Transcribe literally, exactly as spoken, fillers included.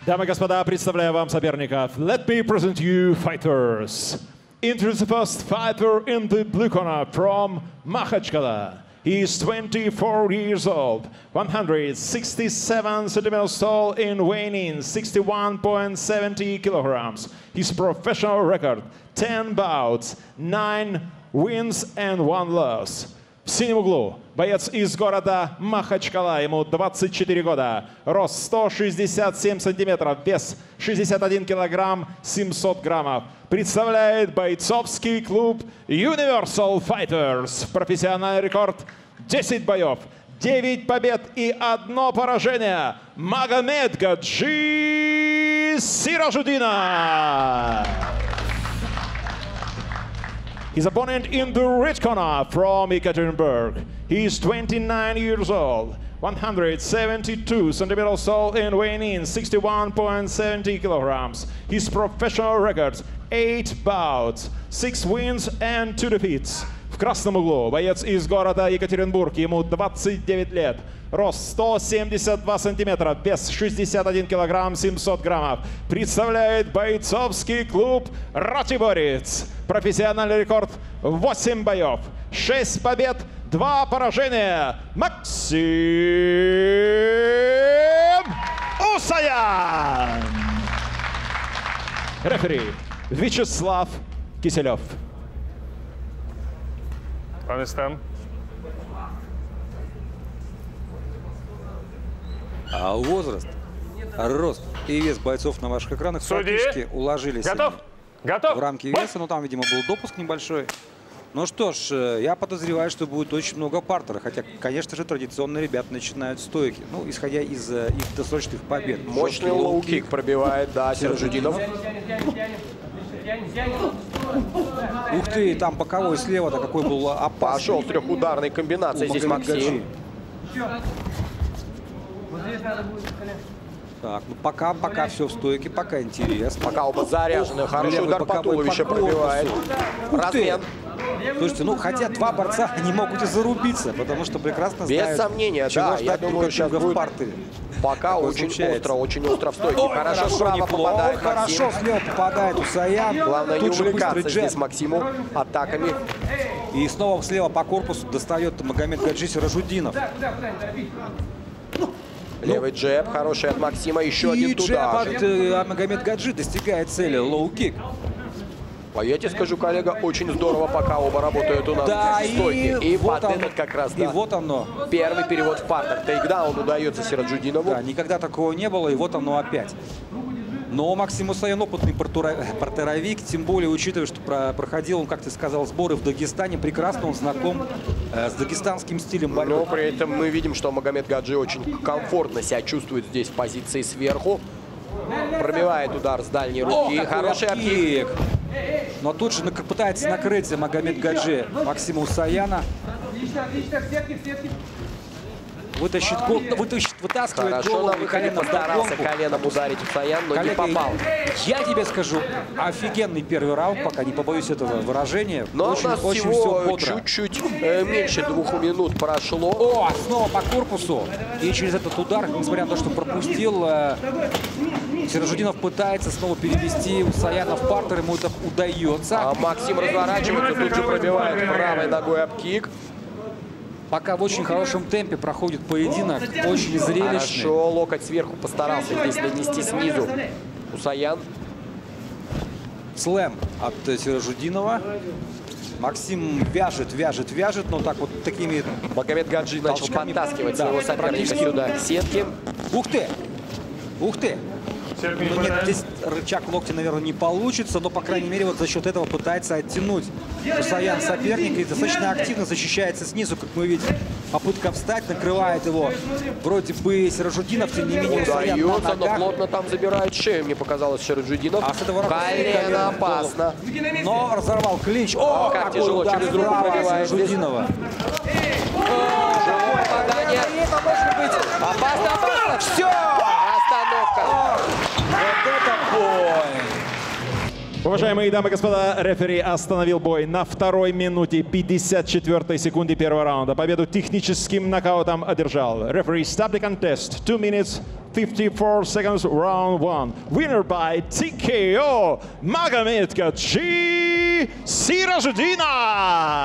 Дамы и господа, представляю вам соперников. Let me present you fighters. Introduce the first fighter in the blue corner from Makhachkala. He is twenty-four years old, one hundred sixty-seven centimeters tall in weighing, sixty-one point seven zero kilograms. His professional record, ten bouts, nine wins and one loss. В синем углу боец из города Махачкала, ему двадцать четыре года, рост сто шестьдесят семь сантиметров, вес шестьдесят один килограмм семьсот граммов. Представляет бойцовский клуб Universal Fighters. Профессиональный рекорд десять боев, девять побед и одно поражение. Магомед Гаджи Сиражудинов. His opponent in the red corner from Ekaterinburg. He is twenty-nine years old, one hundred seventy-two centimeters tall and weighing in, sixty-one point seven zero kilograms. His professional records, eight bouts, six wins and two defeats. В красном углу боец из города Екатеринбург, ему двадцать девять лет, рост сто семьдесят два сантиметра, вес шестьдесят один килограмм семьсот граммов. Представляет бойцовский клуб Ратиборец. Профессиональный рекорд восемь боев, шесть побед, два поражения. Максим Усаян. Рефери Вячеслав Киселев. Understand. А возраст, рост и вес бойцов на ваших экранах Судьи? практически уложились Готов? Готов? в рамки веса. Ну, там, видимо, был допуск небольшой. Ну что ж, я подозреваю, что будет очень много партера. Хотя, конечно же, традиционно ребята начинают стойки. Ну, исходя из э, их досрочных побед. Мощный лоу-кик пробивает, да, Сиражудинов. Ух ты, там боковой слева-то какой был опасный. Пошел трехударной комбинацией здесь Максим. Так, ну пока, пока все в стойке, пока интересно. Пока оба заряжены. Хороший удар по туловищу пробивает. Размен. Слушайте, ну хотя два борца не могут и зарубиться, потому что прекрасно Без знают, сомнения, чего да. ждать Я думаю, сейчас в будет партере. пока Такое очень случается. остро, очень остро в стойке. Ой, хорошо, хорошо, справа неплохо. попадает Ой, Максим. хорошо, слева попадает Усаян. Главное не Тут же увлекаться быстрый здесь джеб. Максиму атаками. И снова слева по корпусу достает Магомед Гаджи Сиражудинов. Левый джеб, хороший от Максима. Еще И один джеб туда от же. э, Магомед Гаджи достигает цели. Лоу-кик. А я тебе скажу, коллега, очень здорово, пока оба работают у нас Да, в стойке. и, И вот под оно, этот как раз, и да. вот оно. Первый перевод в партер. Тейкдаун удается Сиражудинову. Да, никогда такого не было, и вот оно опять. Но Максим Усаян опытный партеровик, тем более учитывая, что про, проходил он, как ты сказал, сборы в Дагестане. Прекрасно он знаком э, с дагестанским стилем борьбы. Но при этом мы видим, что Магомед Гаджи очень комфортно себя чувствует здесь в позиции сверху. Пробивает удар с дальней руки. О, Хороший апкик. Но тут же пытается накрыть Магомед Гаджи Максима Усаяна. Вытащит, гол, вытащит, вытаскивает Хорошо, голову на и выходе колено постарался вдогонку. коленом ударить Усаян, но Коллега, не попал. я тебе скажу, офигенный первый раунд, пока не побоюсь этого выражения. Но очень, у нас очень всего все бодро. чуть-чуть э, меньше двух минут прошло. О, снова по корпусу. И через этот удар, несмотря на то, что пропустил, э, Сиражудинов пытается снова перевести Усаяна в партер. Ему это удается. А Максим разворачивается, тут же пробивает правой ногой апкик. Пока в очень хорошем темпе проходит поединок. Очень зрелищный. Хорошо, локоть сверху постарался здесь нанести снизу Усаян. Слэм от Сиражудинова. Максим вяжет, вяжет, вяжет, но так вот такими... Магомед Гаджи начал толчками, подтаскивать да, своего соперника практически. сюда к сетке. Ух ты! Ух ты! Ну, нет, здесь рычаг локтя, наверное, не получится, но, по крайней мере, вот за счет этого пытается оттянуть Усаян соперника и достаточно активно защищается снизу, как мы видим. Попытка встать, накрывает его вроде бы Сиражудинов, тем не менее Усаян на Удается, но ногах. плотно там забирает шею, мне показалось, Сиражудинов. А с этого ракурса колено колено в голову. опасно. Но разорвал клинч. О, как какой тяжело удар через руку справа пробивает здесь. Сиражудинова. Живое попадание. Это может быть. Опасно, опасно. Все! Остановка. Вот это бой! Уважаемые дамы и господа, рефери остановил бой на второй минуте пятьдесят четвёртой секунде первого раунда. Победу техническим нокаутом одержал. Рефери stopped the contest two minutes fifty-four seconds, round one. Winner by T K O, Magomed Gadji Sirajudinov.